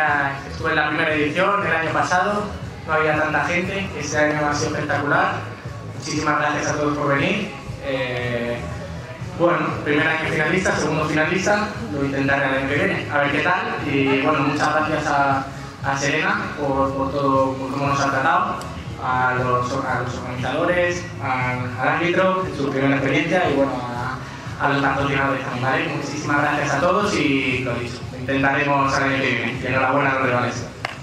estuve en la primera edición el año pasado, no había tanta gente, este año ha sido espectacular. Muchísimas gracias a todos por venir. Bueno, primer año finalista, segundo finalista, lo intentaré el año que viene, a ver qué tal. Y bueno, muchas gracias a Serena por todo, por cómo nos ha tratado, a los organizadores, al árbitro, en su primera experiencia, y bueno, a los patrocinadores también, ¿vale? Muchísimas gracias a todos y lo dicho, intentaremos el año que viene. Y enhorabuena a los rivales.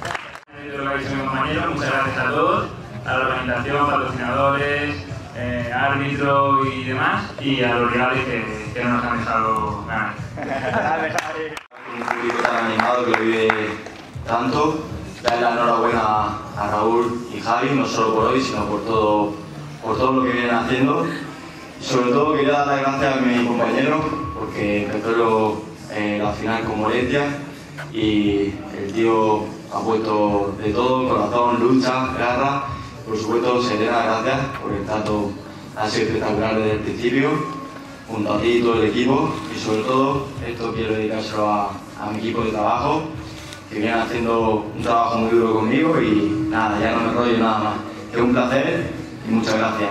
Muchas gracias a todos, a la organización, patrocinadores, árbitro y demás, y a los rivales que no nos han dejado ganar. Un público tan animado que lo vive tanto. Darle la enhorabuena a Raúl y Javi, no solo por hoy, sino por todo lo que vienen haciendo. Y sobre todo quería dar las gracias a mi compañero, porque empezó la final con Moretia y el tío ha puesto de todo, corazón, lucha, garra. Por supuesto, Serena, gracias, porque el trato ha sido espectacular desde el principio, junto a ti y todo el equipo. Y sobre todo, esto quiero dedicárselo a mi equipo de trabajo, que vienen haciendo un trabajo muy duro conmigo. Y nada, ya no me enrollo nada más. Que es un placer y muchas gracias.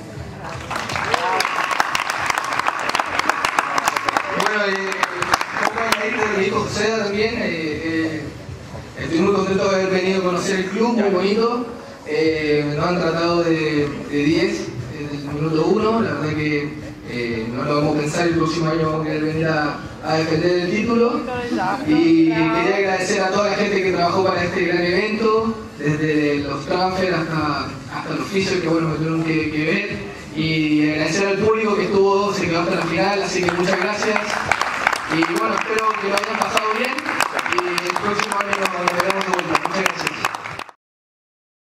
Bueno, como lo dijo José también, estoy muy contento de haber venido a conocer el club, muy bonito. Nos han tratado de 10 desde el minuto 1, la verdad que no lo vamos a pensar, el próximo año vamos a querer venir a defender el título. Y quería agradecer a toda la gente que trabajó para este gran evento, desde los transfers hasta los oficios que bueno, me tuvieron que ver. Y agradecer al público que se quedó hasta la final, así que muchas gracias. Y bueno, espero que lo hayan pasado